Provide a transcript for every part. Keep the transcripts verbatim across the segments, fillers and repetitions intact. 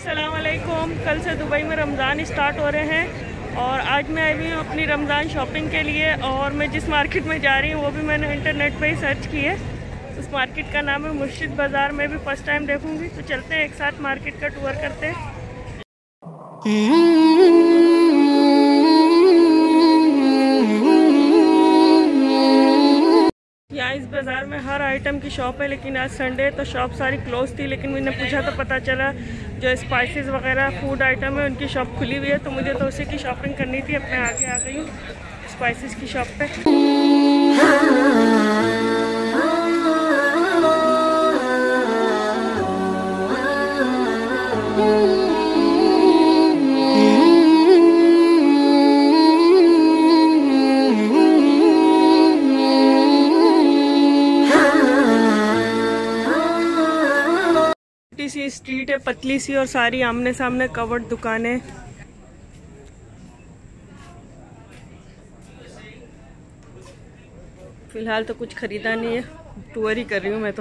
अस्सलाम वालेकुम। कल से दुबई में रमज़ान स्टार्ट हो रहे हैं और आज मैं आई हुई हूँ अपनी रमज़ान शॉपिंग के लिए। और मैं जिस मार्केट में जा रही हूँ वो भी मैंने इंटरनेट पे ही सर्च की है। उस मार्केट का नाम है मुर्शिद बाज़ार। मैं भी फ़र्स्ट टाइम देखूँगी, तो चलते हैं एक साथ मार्केट का टूर करते हैं। यहाँ इस बाज़ार में हर आइटम की शॉप है, लेकिन आज संडे है तो शॉप सारी क्लोज थी। लेकिन मैंने पूछा तो पता चला जो स्पाइसेस वगैरह फूड आइटम है उनकी शॉप खुली हुई है, तो मुझे तो उसी की शॉपिंग करनी थी। अपने आगे आ गई हूँ स्पाइसेस की शॉप पे। सी स्ट्रीट है, पतली सी, और सारी आमने सामने कवर्ड दुकानें। फिलहाल तो कुछ खरीदा नहीं है, टूर ही कर रही हूँ मैं तो।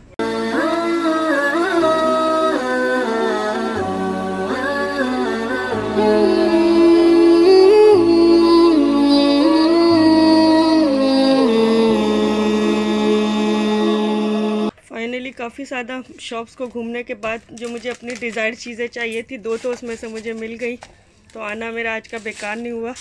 फाइनली काफ़ी ज़्यादा शॉप्स को घूमने के बाद जो मुझे अपनी डिज़ायर चीज़ें चाहिए थी, दो तो उसमें से मुझे मिल गई, तो आना मेरा आज का बेकार नहीं हुआ।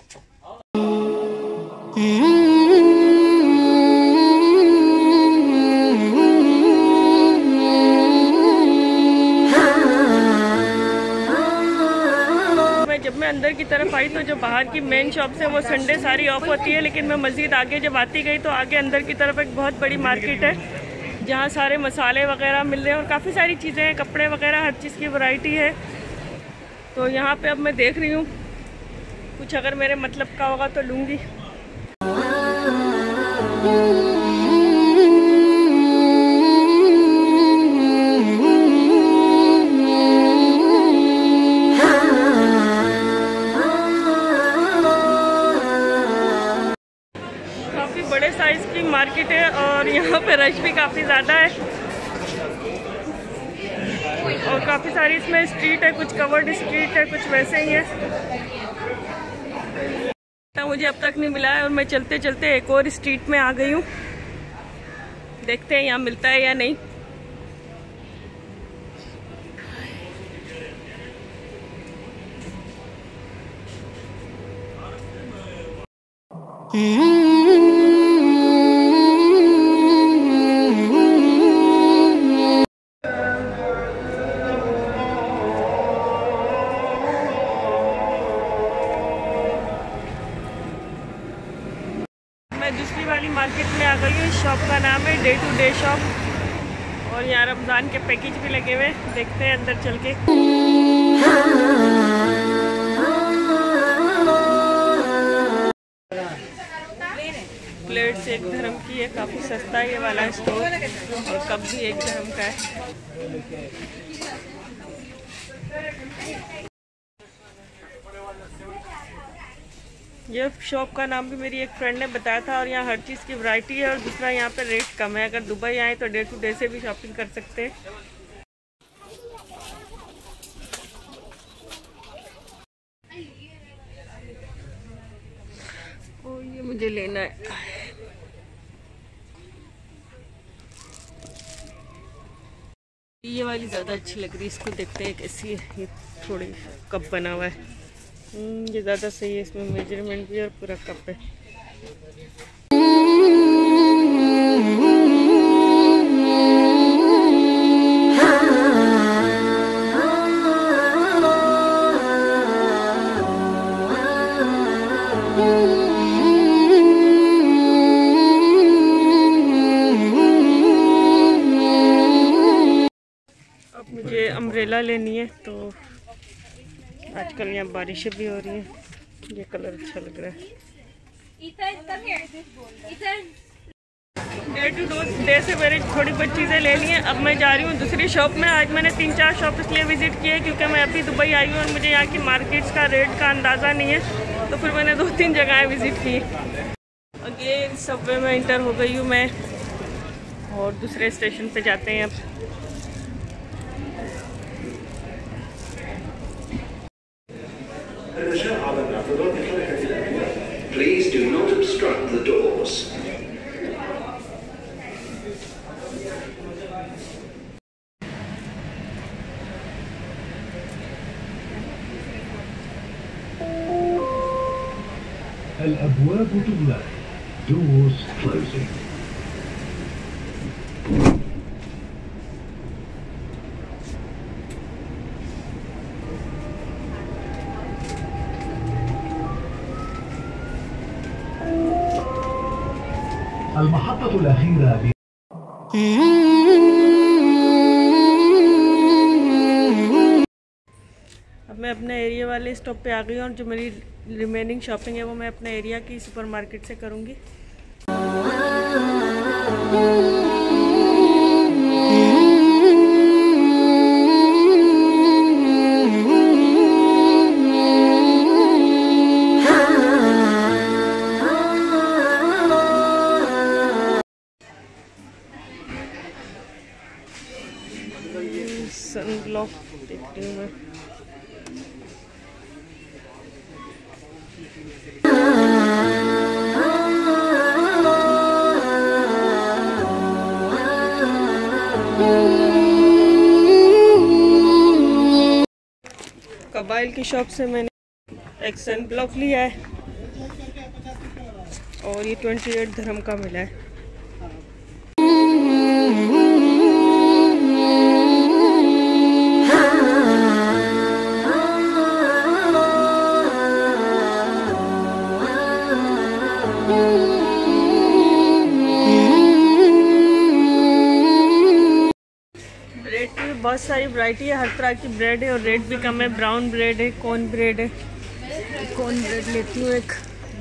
मैं जब मैं अंदर की तरफ आई तो जो बाहर की मेन शॉप्स है वो संडे सारी ऑफ होती है, लेकिन मैं मज़ीद आगे जब आती गई तो आगे अंदर की तरफ एक बहुत बड़ी मार्केट है जहाँ सारे मसाले वगैरह मिल रहे हैं और काफ़ी सारी चीज़ें हैं, कपड़े वगैरह, हर चीज़ की वैरायटी है। तो यहाँ पे अब मैं देख रही हूँ कुछ अगर मेरे मतलब का होगा तो लूँगी। बड़े साइज की मार्केट है और यहाँ पे रश भी काफ़ी ज़्यादा है और काफ़ी सारी इसमें स्ट्रीट है, कुछ कवर्ड स्ट्रीट है, कुछ वैसे ही है। मुझे अब तक नहीं मिला है और मैं चलते चलते एक और स्ट्रीट में आ गई हूँ। देखते हैं यहाँ मिलता है या नहीं। दूसरी वाली मार्केट में आ गई हूँ। इस शॉप का नाम है डे टू डे शॉप और यहाँ रमज़ान के पैकेज भी लगे हुए। देखते हैं अंदर चल के। प्लेट्स एक धर्म की है, काफ़ी सस्ता है ये वाला स्टोर, और कप भी एक धर्म का है। ये शॉप का नाम भी मेरी एक फ्रेंड ने बताया था और यहाँ हर चीज़ की वैरायटी है और दूसरा यहाँ पे रेट कम है। अगर दुबई आए तो डे टू डे से भी शॉपिंग कर सकते हैं। ओ ये मुझे लेना है। ये वाली ज़्यादा अच्छी लग रही है, इसको देखते हैं कैसी है। ये थोड़ी कप बना हुआ है, ये ज़्यादा सही है, इसमें मेजरमेंट भी और पूरा कप है। अब मुझे अम्ब्रेला लेनी है, तो आजकल यहाँ बारिशें भी हो रही हैं। ये कलर अच्छा लग रहा है। डे टू डे से मैंने थोड़ी बहुत चीज़ें ले ली हैं। अब मैं जा रही हूँ दूसरी शॉप में। आज मैंने तीन चार शॉप इसलिए विज़िट किए क्योंकि मैं अभी दुबई आई हूँ और मुझे यहाँ की मार्केट्स का रेट का अंदाज़ा नहीं है, तो फिर मैंने दो तीन जगहें विज़िट की। अगेन सबवे में इंटर हो गई हूँ मैं और दूसरे स्टेशन पे जाते हैं अब। strut the doors. الأبواب تغلق. Doors closing. المحطة الأخيرة. अब मैं अपने एरिया वाले स्टॉप पे आ गई हूँ और जो मेरी रिमेनिंग शॉपिंग है वो मैं अपने एरिया की सुपरमार्केट से करूँगी। सन ब्लॉक देखती हूँ मैं। कबाइल की शॉप से मैंने एक सन ब्लॉक लिया है और ये अट्ठाईस धर्म का मिला है। ब्रेड की भी बहुत सारी वैरायटी है, हर तरह की ब्रेड है और रेट भी कम है। ब्राउन ब्रेड है, कॉर्न ब्रेड है। कॉर्न ब्रेड लेती हूँ एक।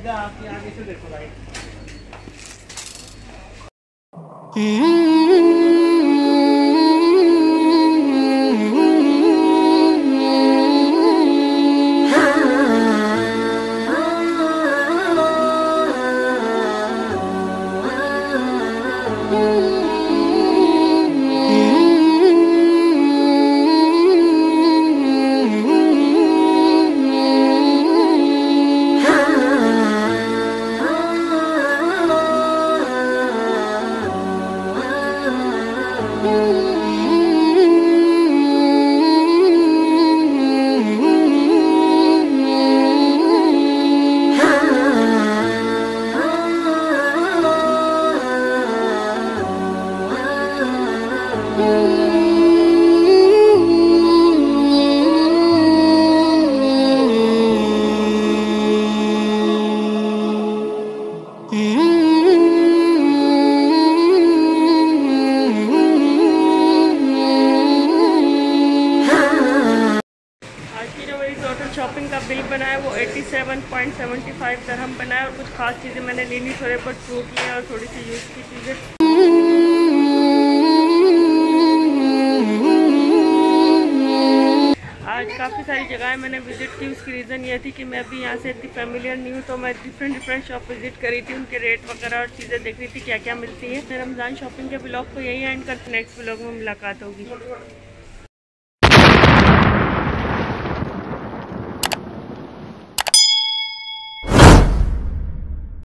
शॉपिंग का बिल बना है वो सत्तासी पॉइंट सात पाँच दरहम बना है और कुछ खास चीज़ें मैंने ली नहीं, थोड़े बहुत फ्रूट लिए और थोड़ी सी यूज़ की चीज़ें। आज काफ़ी सारी जगहें मैंने विज़िट की, उसकी रीज़न ये थी कि मैं अभी यहाँ से इतनी फैमिलियर नहीं हूँ, तो मैं डिफरेंट डिफरेंट शॉप विज़िट करी थी, उनके रेट वगैरह और चीज़ें देख रही थी क्या क्या मिलती है। रमज़ान शॉपिंग के ब्लॉग को यही एंड करते, नेक्स्ट ब्लॉग में मुलाकात होगी।